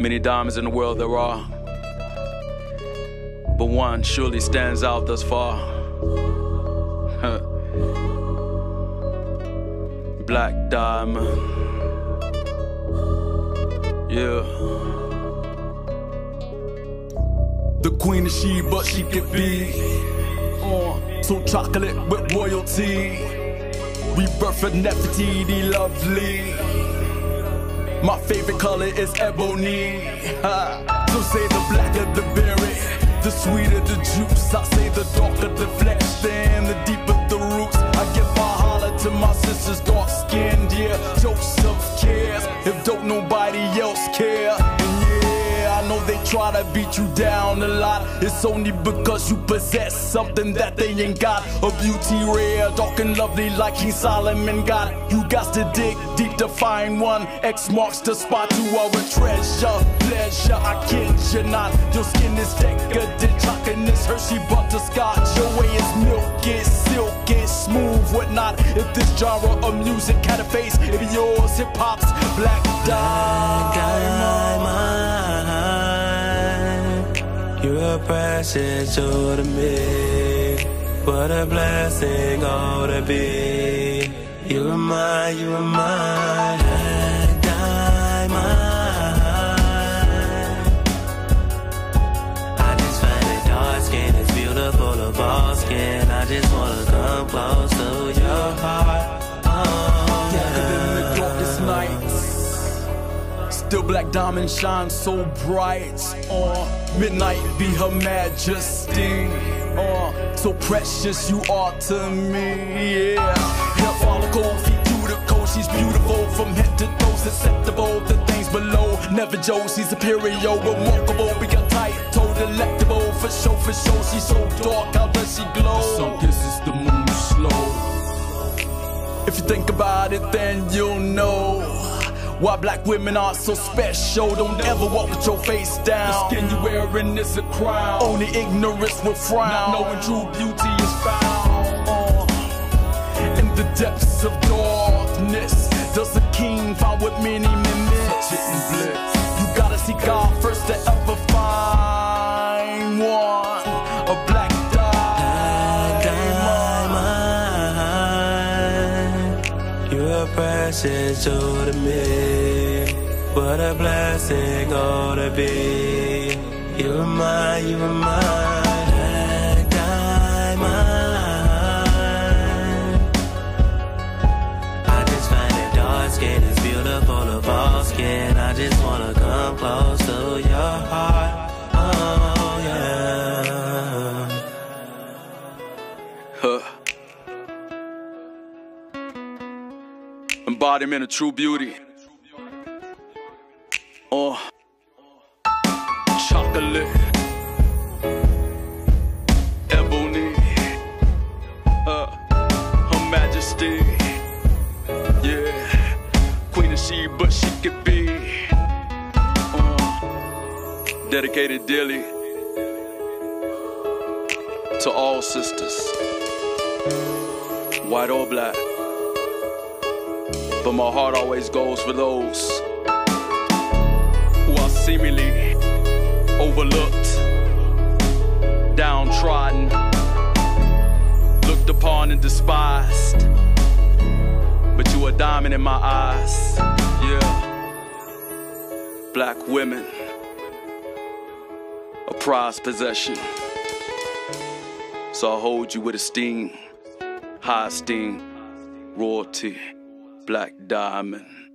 Many diamonds in the world there are, but one surely stands out thus far. Black diamond. Yeah. The queen is she, but she can be so chocolate with royalty. Rebirth of Nefertiti, lovely. My favorite color is ebony. So say the blacker the berry, the sweeter the juice. I say the darker the flesh, then the deeper the roots. I give my holler to my sisters dark skinned, yeah. Joseph cares if don't nobody else care. I know they try to beat you down a lot. It's only because you possess something that they ain't got. A beauty rare, dark and lovely like King Solomon got. You got to dig deep to find one. X marks the spot, you are a treasure. Pleasure, I kid you not. Your skin is decadent, chocolatey, Hershey butterscotch. Your way is milky, silky, smooth, whatnot. If this genre of music had a face, it be yours. Hip hop's Black Diamond. You're a precious jewel to me. What a blessing all to be. You are mine, you are mine. Black diamond. I just find it dark skin, it's beautiful of all skin. I just wanna come close to your heart. Oh, darker than the darkest nights. Still Black Diamond shines so bright. Midnight be her majesty. So precious you are to me, yeah. Hair follicle, feet to the coast. She's beautiful from head to toe, susceptible to things below. Never Joe, she's superior, remarkable. We got tight, toe, delectable. For sure, she's so dark. How does she glow? The sun kisses the moon slow. If you think about it, then you'll know why black women are so special. Don't ever walk with your face down. The skin you wearing is a crown. Only ignorance will frown. Not knowing true beauty is found in the depths of darkness. Does a king find what many men miss? You gotta seek God first to ever find one. A black diamond. You're a precious jewel to me. What a blessing all to be. You are mine, you are mine. Black diamond. I just find it dark skin, it's beautiful of all skin. I just wanna come close to your heart. Oh yeah. Embodiment of true beauty. Chocolate, ebony, Her Majesty, yeah. Queen is she, but she could be dedicated dearly to all sisters, white or black. But my heart always goes for those who are seemingly overlooked, downtrodden, looked upon and despised. But you a diamond in my eyes, yeah. Black women, a prized possession. So I hold you with esteem, high esteem, royalty. Black Diamond.